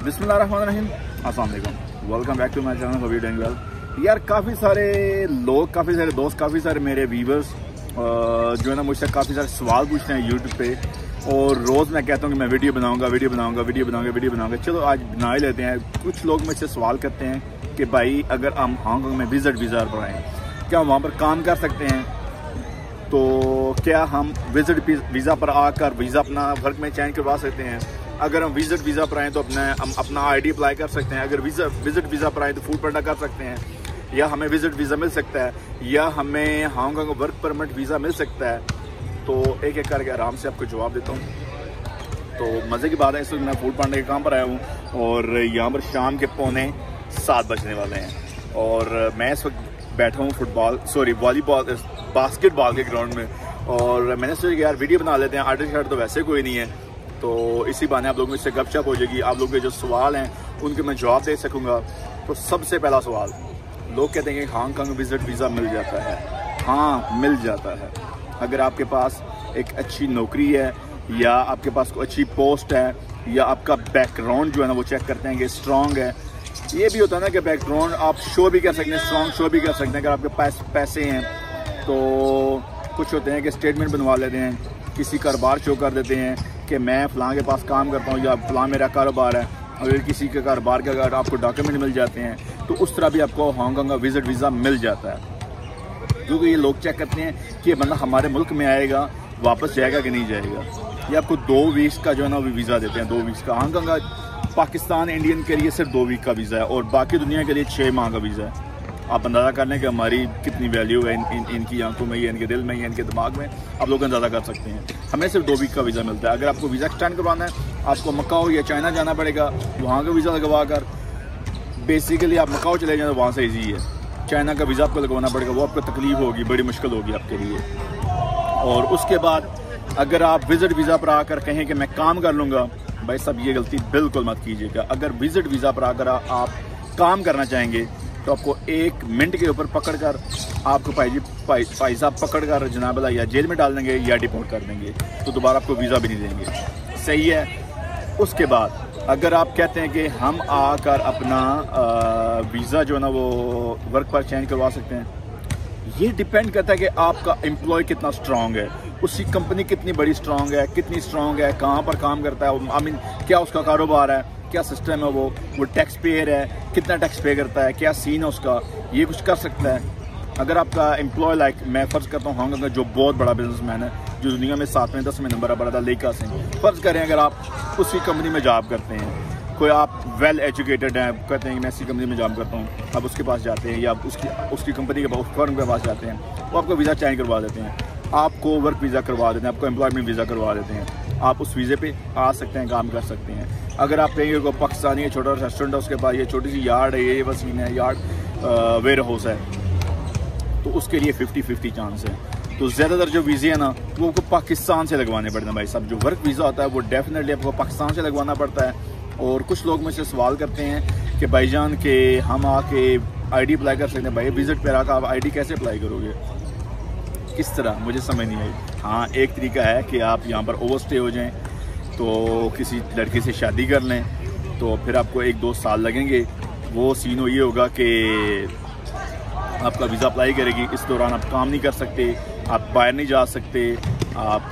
बिस्मिल्लाहिर्रहमानिर्रहीम, अस्सलाम वालेकुम, welcome back to my channel. Hope you doing well. यार काफ़ी सारे लोग, काफ़ी सारे दोस्त, काफ़ी सारे मेरे व्यूवर्स जो है ना मुझसे काफ़ी सारे सवाल पूछते हैं यूट्यूब पे, और रोज़ मैं कहता हूँ कि मैं वीडियो बनाऊंगा। चलो आज बना ही लेते हैं। कुछ लोग मुझसे सवाल करते हैं कि भाई अगर हम हांगकांग में विजिट वीज़ा पर आएँ, क्या हम वहाँ पर काम कर सकते हैं? तो क्या हम विजिट वीज़ा पर आकर वीज़ा अपना वर्क में चेंज करवा सकते हैं? अगर हम विजिट वीज़ा पर आएँ तो हम अपना आईडी अप्लाई कर सकते हैं। अगर विजिट वीज़ा पर आएँ तो फूड पैंडा कर सकते हैं, या हमें विजिट वीज़ा मिल सकता है, या हमें हांगकांग वर्क परमिट वीज़ा मिल सकता है। तो एक एक करके आराम से आपको जवाब देता हूँ। तो मज़े की बात है, इस वक्त मैं फूड पैंडा के काम पर आया हूँ और यहाँ पर शाम के 6:45 बजने वाले हैं, और मैं इस वक्त बैठा हूँ वॉलीबॉल बास्केटबॉल के ग्राउंड में। और मैंने सोचा कि यार वीडियो बना लेते हैं, आर्टिस्ट शार्ट तो वैसे कोई नहीं है, तो इसी बहाने आप लोगों से गपशप हो जाएगी। आप लोगों के जो सवाल हैं उनके मैं जवाब दे सकूँगा। तो सबसे पहला सवाल, लोग कहते हैं कि हांगकांग विजिट वीज़ा मिल जाता है। हाँ, मिल जाता है। अगर आपके पास एक अच्छी नौकरी है, या आपके पास कोई अच्छी पोस्ट है, या आपका बैकग्राउंड जो है ना वो चेक करते हैं कि स्ट्रॉन्ग है। ये भी होता है ना कि बैकग्राउंड आप शो भी कर सकते हैं, स्ट्रॉन्ग शो भी कर सकते हैं। अगर आपके पास पैसे हैं तो कुछ होते हैं कि स्टेटमेंट बनवा लेते हैं, किसी कारोबार शो कर देते हैं कि मैं फ़लाँ के पास काम करता हूँ, या फ़लाँ मेरा कारोबार है। अगर किसी के कारोबार के अगर आपको डॉक्यूमेंट मिल जाते हैं तो उस तरह भी आपको हांगकांग का विजिट वीज़ा मिल जाता है। क्योंकि ये लोग चेक करते हैं कि ये बंदा हमारे मुल्क में आएगा, वापस जाएगा कि नहीं जाएगा। ये आपको 2 वीक्स का जो है ना वो वीज़ा देते हैं, 2 वीक्स का। हांगकांग का पाकिस्तान इंडियन के लिए सिर्फ 2 वीक का वीज़ा है, और बाकी दुनिया के लिए 6 माह का वीज़ा है। आप अंदाज़ा कर लें कि हमारी कितनी वैल्यू है इनकी आंखों में, या इनके दिल में, या इनके दिमाग में। आप लोग अंदाज़ा कर सकते हैं। हमें सिर्फ 2 वीक का वीज़ा मिलता है। अगर आपको वीज़ा एक्सटेंड करवाना है, आपको मकाओ या चाइना जाना पड़ेगा, वहाँ का वीज़ा लगवा कर। बेसिकली आप मकाओ चले जाएँ तो वहाँ से ईजी है। चाइना का वीज़ा आपको लगवाना पड़ेगा, वो आपको तकलीफ होगी, बड़ी मुश्किल होगी आपके लिए। और उसके बाद अगर आप विजिट वीज़ा पर आकर कहें कि मैं काम कर लूँगा, भाई साहब ये गलती बिल्कुल मत कीजिएगा। अगर विजिट वीज़ा पर आकर आप काम करना चाहेंगे तो आपको 1 मिनट के ऊपर पकड़ कर आपको भाई साहब पकड़ कर जनाब या जेल में डाल देंगे या डिपोर्ट कर देंगे, तो दोबारा आपको वीज़ा भी नहीं देंगे। सही है। उसके बाद अगर आप कहते हैं कि हम आकर अपना वीज़ा जो है ना वो वर्क पर चेंज करवा सकते हैं, ये डिपेंड करता है कि आपका एम्प्लॉय कितना स्ट्रांग है, उसकी कंपनी कितनी बड़ी स्ट्रांग है, कितनी स्ट्रांग है, कहाँ पर काम करता है, आई मीन क्या उसका कारोबार है, क्या सिस्टम है, वो टैक्स पेयर है, कितना टैक्स पे करता है, क्या सीन है उसका, ये कुछ कर सकता है। अगर आपका एम्प्लॉय लाइक मैं फ़र्ज़ करता हूँ हांगकांग का जो बहुत बड़ा बिजनेसमैन है, जो दुनिया में 7वें 10वें नंबर पर बड़ा था, लेका सिंह, फ़र्ज़ करें अगर आप उसी कंपनी में जॉब करते हैं, कोई आप वेल एजुकेटेड हैं, कहते हैं कि मैं इसी कंपनी में जॉब करता हूँ, आप उसके पास जाते हैं, या उसकी कंपनी के फर्म के पास जाते हैं, वो आपको वीज़ा चेंज करवा देते हैं, आपको वर्क वीज़ा करवा देते हैं, आपको एम्प्लॉयमेंट वीज़ा करवा देते हैं। आप उस वीज़े पे आ सकते हैं, काम कर सकते हैं। अगर आप कहेंगे को पाकिस्तानी है, छोटा रेस्टोरेंट है, उसके पास ये छोटी सी यार्ड है, ये वसीन है, यार्ड वेयर हाउस है, तो उसके लिए 50-50 चांस है। तो ज़्यादातर जो वीज़े हैं ना वो आपको पाकिस्तान से लगवाने पड़ते हैं भाई साहब। जो वर्क वीज़ा होता है वो डेफिनेटली आपको पाकिस्तान से लगवाना पड़ता है। और कुछ लोग मुझसे सवाल करते हैं कि भाईजान के हम आके आईडी अप्लाई कर सकते हैं। भाई विजिट पर आकर आप आईडी कैसे अप्लाई करोगे, किस तरह, मुझे समझ नहीं आई। हाँ, एक तरीका है कि आप यहाँ पर ओवरस्टे हो जाएं, तो किसी लड़की से शादी कर लें, तो फिर आपको 1-2 साल लगेंगे। वो सीन ये होगा कि आपका वीज़ा अप्लाई करेगी, इस दौरान आप काम नहीं कर सकते, आप बाहर नहीं जा सकते, आप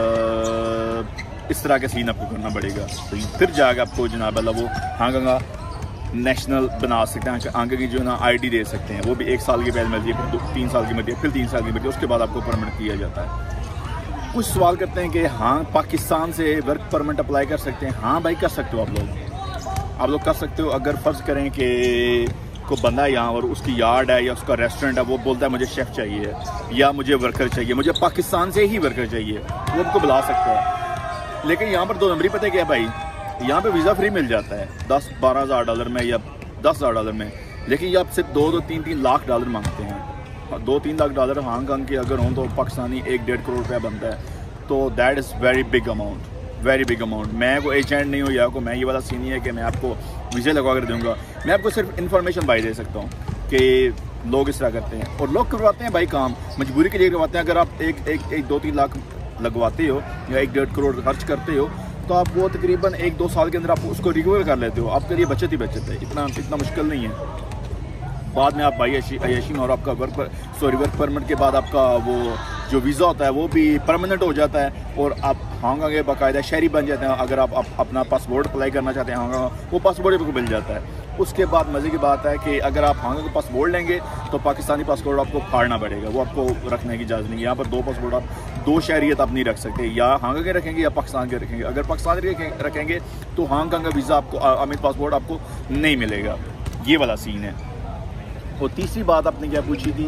इस तरह के सीन आपको करना पड़ेगा। तो फिर जाकर आपको जनाब अल्लाह वो हांगकांग का नेशनल बना सकते हैं, हांगकांग की जो है ना आईडी दे सकते हैं। वो भी 1 साल की पहले मिलती है, फिर 3 साल की मिलती है, फिर 3 साल की मिलती है, उसके बाद आपको परमिट दिया जाता है। कुछ सवाल करते हैं कि हाँ पाकिस्तान से वर्क परमिट अप्लाई कर सकते हैं। हाँ भाई कर सकते हो, आप लोग कर सकते हो। अगर फ़र्ज़ करें कि को बंदा है यहाँ और उसकी यार्ड है या उसका रेस्टोरेंट है, वो बोलता है मुझे शेफ़ चाहिए या मुझे वर्कर चाहिए, मुझे पाकिस्तान से ही वर्कर चाहिए, वो आपको बुला सकता है। लेकिन यहाँ पर 2 नंबरी पता है क्या भाई, यहाँ पे वीज़ा फ्री मिल जाता है 10-12 हज़ार डॉलर में या 10 हज़ार डॉलर में। लेकिन ये आप सिर्फ 2-3 लाख डॉलर मांगते हैं। 2-3 लाख डॉलर हांगकांग के अगर हों तो पाकिस्तानी 1-1.5 करोड़ रुपया बनता है। तो that is very big amount, very big amount. मैं कोई एजेंट नहीं हूँ, या को मैं ये वाला सीन नहीं है कि मैं आपको वीज़ा लगवा कर दूँगा। मैं आपको सिर्फ इन्फॉर्मेशन भाई दे सकता हूँ कि लोग इस तरह करते हैं, और लोग करवाते हैं भाई काम मजबूरी के लिए करवाते हैं। अगर आप 2-3 लाख लगवाते हो या 1-1.5 करोड़ खर्च करते हो, तो आप वो तकरीबन 1-2 साल के अंदर आप उसको रिकवर कर लेते हो। आपके लिए बचत ही बचत है, इतना मुश्किल नहीं है। बाद में आप अय्याशी में और आपका वर्क परमिट के बाद आपका वो जो वीज़ा होता है वो भी परमानेंट हो जाता है और आप हांगकांग के बाकायदा शहरी बन जाते हैं। अगर आप अपना पासपोर्ट अप्लाई करना चाहते हैं हांगकांग, वो पासपोर्ट आपको मिल जाता है। उसके बाद मज़े की बात है कि अगर आप हांगकांग का पासपोर्ट लेंगे तो पाकिस्तानी पासपोर्ट आपको फाड़ना पड़ेगा, वो आपको रखने की इजाज़त नहीं है। यहाँ पर 2 पासपोर्ट आप 2 शहरियत आप नहीं रख सकते, या हांगकांग के रखेंगे या पाकिस्तान के रखेंगे। अगर पाकिस्तान के रखेंगे तो हांगकांग का वीज़ा आपको पासपोर्ट आपको नहीं मिलेगा। ये वाला सीन है। और तीसरी बात आपने क्या पूछी थी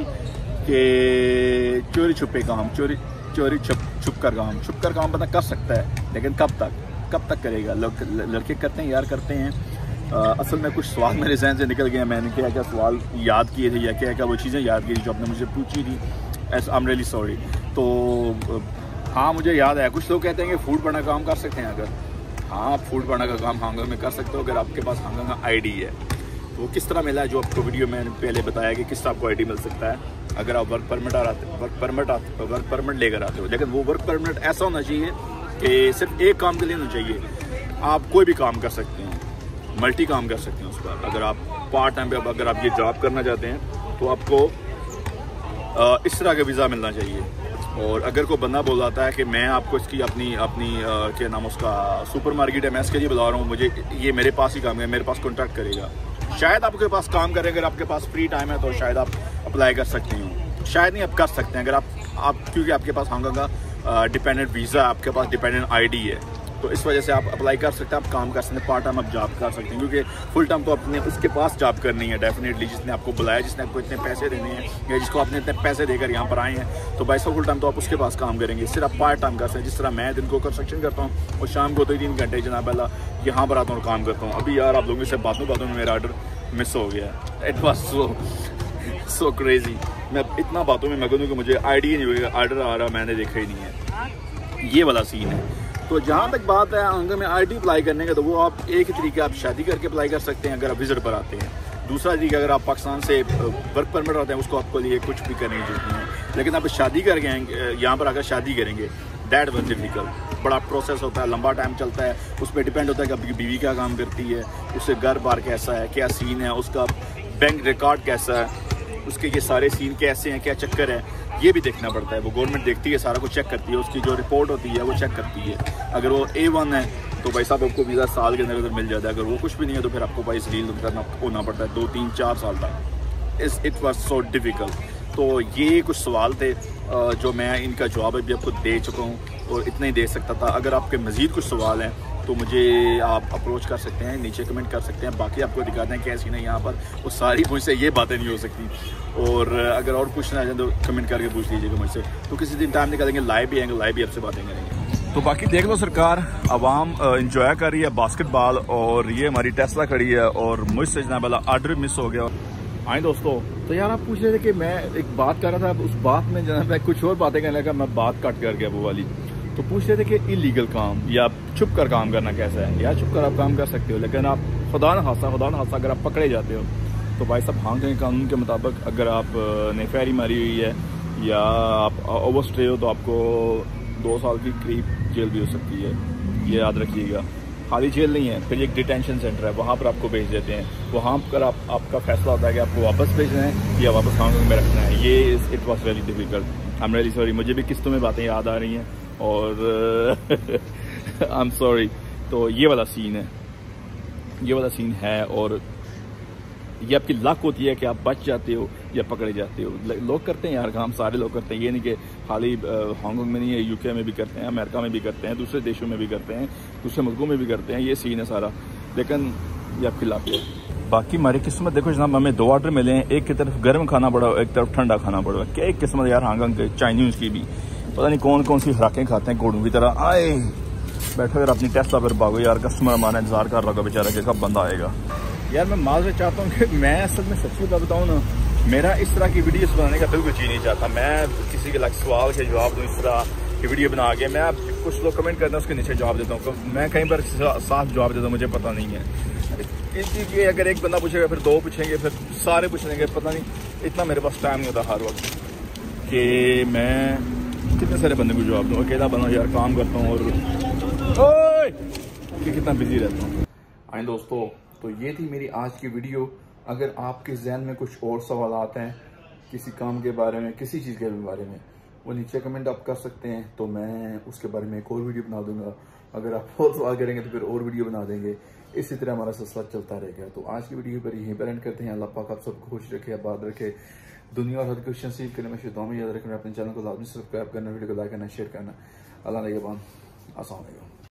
कि चोरी छुपे काम, चोरी छुप कर काम बंदा कर सकता है, लेकिन कब तक करेगा? लड़के करते हैं यार, करते हैं। असल में कुछ सवाल मेरे जहन से निकल गए, मैंने क्या सवाल याद किए थे या क्या वो चीज़ें याद की थी जो आपने मुझे पूछी थी। I am really sorry. तो हाँ, मुझे याद है, कुछ लोग कहते हैं कि फूड पढ़ना का काम कर सकते हैं। अगर हाँ, आप फूड पढ़ना का काम हांगकांग में कर सकते हो अगर आपके पास हांगकांग का ID है। तो वो किस तरह मिला है, जो आपको वीडियो में पहले बताया कि किस तरह आपको ID मिल सकता है अगर आप वर्क परमिट लेकर आते हो। लेकिन वो वर्क परमिट ऐसा होना चाहिए कि सिर्फ एक काम के लिए होना चाहिए। आप कोई भी काम कर सकते हैं, मल्टी काम कर सकते हैं उस पर। अगर आप पार्ट टाइम पे अगर आप ये जॉब करना चाहते हैं तो आपको इस तरह का वीज़ा मिलना चाहिए। और अगर कोई बंदा बोल जाता है कि मैं आपको इसकी अपनी क्या नाम उसका सुपरमार्केट है, मैं इसके लिए बुला रहा हूँ, मुझे ये मेरे पास ही काम है, मेरे पास कॉन्ट्रैक्ट करेगा, शायद आपके पास काम करें। अगर आपके पास फ्री टाइम है तो शायद आप अप्लाई कर सकते हो, शायद नहीं आप कर सकते हैं। अगर आप क्योंकि आपके पास हांगकांग का डिपेंडेंट वीज़ा, आपके पास डिपेंडेंट ID है, तो इस वजह से आप अप्लाई कर सकते हैं, आप काम कर सकते हैं, पार्ट टाइम आप जॉब कर सकते हैं। क्योंकि फुल टाइम तो अपने उसके पास जॉब करनी है डेफिनेटली, जिसने आपको बुलाया, जिसने आपको इतने पैसे देने हैं या जिसको आपने इतने पैसे देकर यहाँ पर आए हैं, तो भाई साहब फुल टाइम तो आप उसके पास काम करेंगे। सिर्फ आप पार्ट टाइम कर सकते हैं। जिस तरह मैं दिन को कंस्ट्रक्शन करता हूँ और शाम को 2-3 घंटे जनाब अल्लाह यहाँ पर आता हूँ और काम करता हूँ। अभी यार आप लोगों से बातों में मेरा ऑर्डर मिस हो गया। It was so crazy. मैं इतना बातों में मगन हूँ कि मुझे आइडिया नहीं होगा ऑर्डर आ रहा, मैंने देखा ही नहीं है। ये वाला सीन है। तो जहाँ तक बात है हांगकांग में ID अप्लाई करने का, तो वो आप एक ही तरीके आप शादी करके अप्लाई कर सकते हैं अगर आप विजिट पर आते हैं। दूसरा तरीका, अगर आप पाकिस्तान से वर्क परमिट आते हैं, उसको आपको लिए कुछ भी करने की जरूरत नहीं है। लेकिन आप शादी कर गए, यहाँ पर आकर शादी करेंगे, दैट वाज डिफिकल्ट। बड़ा प्रोसेस होता है, लंबा टाइम चलता है, उस पर डिपेंड होता है कि आपकी बीवी क्या काम करती है, उससे घर बार कैसा है, क्या सीन है, उसका बैंक रिकॉर्ड कैसा है, उसके ये सारे सीन कैसे हैं, क्या चक्कर है, ये भी देखना पड़ता है। वो गवर्नमेंट देखती है, सारा कुछ चेक करती है, उसकी जो रिपोर्ट होती है वो चेक करती है। अगर वो A1 है तो भाई साहब आपको वीज़ा साल के अंदर मिल जाता है। अगर वो कुछ भी नहीं है तो फिर आपको भाई रील करना होना पड़ता है 2-3-4 साल तक। It was so difficult. तो ये कुछ सवाल थे जो मैं इनका जवाब अभी आपको दे चुका हूँ और इतना ही दे सकता था। अगर आपके मज़ीद कुछ सवाल हैं तो मुझे आप अप्रोच कर सकते हैं, नीचे कमेंट कर सकते हैं। बाकी आपको दिखाते हैं कैसी नहीं यहाँ पर, वो सारी मुझसे ये बातें नहीं हो सकती। और अगर और पूछना चाहें तो कमेंट करके पूछ लीजिएगा मुझसे। तो किसी दिन टाइम निकालेंगे, लाइव भी आएंगे, लाइव भी आपसे बातें करेंगे। तो बाकी देख लो सरकार, आवाम इंजॉय कर रही है बास्केटबॉल, और ये हमारी टेस्ला खड़ी है और मुझसे जनाब वाला ऑर्डर मिस हो गया। आए दोस्तों, तो यार आप पूछ रहे थे कि मैं एक बात कर रहा था, उस बात में जनाब मैं कुछ और बातें करने लगा, मैं बात कट कर गया वो वाली। तो पूछ रहे थे कि इलीगल काम या छुप कर काम करना कैसा है। यार छुप कर आप काम कर सकते हो, लेकिन आप खुदा न हादसा अगर आप पकड़े जाते हो तो भाई साहब हांगकांग के कानून के मुताबिक अगर आप ने फेरी मारी हुई है या आप ओवरस्टे हो तो आपको 2 साल की करीब जेल भी हो सकती है। ये याद रखिएगा। खाली जेल नहीं है, फिर एक डिटेंशन सेंटर है, वहाँ पर आपको भेज देते हैं। वहाँ पर आपका फैसला होता है कि आपको वापस भेजना है या वापस हांगकांग में रखना है। ये it was very difficult. I am really sorry, मुझे भी किस्तों में बातें याद आ रही हैं और आई एम सॉरी। तो ये वाला सीन है और ये आपकी लक होती है कि आप बच जाते हो या पकड़े जाते हो। लोग करते हैं यार काम, सारे लोग करते हैं। ये नहीं कि खाली हांगकांग में नहीं है, UK में भी करते हैं, अमेरिका में भी करते हैं, दूसरे देशों में भी करते हैं, दूसरे मुल्कों में भी करते हैं। ये सीन है सारा, लेकिन ये आपकी लक है। बाकी हमारी किस्मत देखो जनाब, हमें 2 ऑर्डर मिले हैं। एक की तरफ गर्म खाना पड़ा, एक तरफ ठंडा खाना पड़ा। क्या एक किस्मत यार हांगकांग के चाइनीज़ की भी, पता नहीं कौन कौन सी खुराकें खाते हैं घोड़ों की तरह। आए बैठो यार अपनी टेस्ला पर भागो यार, कस्टमर हमारा इंतजार कर रहा होगा बेचारा कि कब बंदा आएगा। यार मैं माजरत चाहता हूँ कि मैं असल में सच्ची बात बताऊँ ना, मेरा इस तरह की वीडियोस बनाने का बिल्कुल जी नहीं चाहता। मैं किसी के सवाल के जवाब दूँ इस तरह की वीडियो बना के, मैं कुछ लोग कमेंट करते हैं उसके नीचे जवाब देता हूँ। मैं कहीं पर साफ जवाब देता हूँ, मुझे पता नहीं है। इसलिए अगर एक बंदा पूछेगा फिर 2 पूछेंगे, फिर सारे पूछेंगे, पता नहीं, इतना मेरे पास टाइम नहीं होता हर वक्त कि मैं कितने सारे बंदे को जवाब दूँ। अकेला बना यार काम करता हूँ और ओए कि कितना बिजी रहता हूँ। आए दोस्तों, तो ये थी मेरी आज की वीडियो। अगर आपके जहन में कुछ और सवाल आते हैं किसी काम के बारे में, किसी चीज़ के बारे में, वो नीचे कमेंट आप कर सकते हैं, तो मैं उसके बारे में एक और वीडियो बना दूंगा। अगर आप और सवाल करेंगे तो फिर और वीडियो बना देंगे। इसी तरह हमारा सिलसिला चलता रहेगा। तो आज की वीडियो पर यहीं पर एंड करते हैं। अल्लाह पाक आप सबको खुश रखे, आबाद रखे, दुनिया और हर कुछ नसीब करने में शुद्धा में याद रखना। अपने चैनल को लाजमी सब्सक्राइब करना, वीडियो को लाइक करना, शेयर करना। अल्लाह ने के बाद अस्सलाम वालेकुम।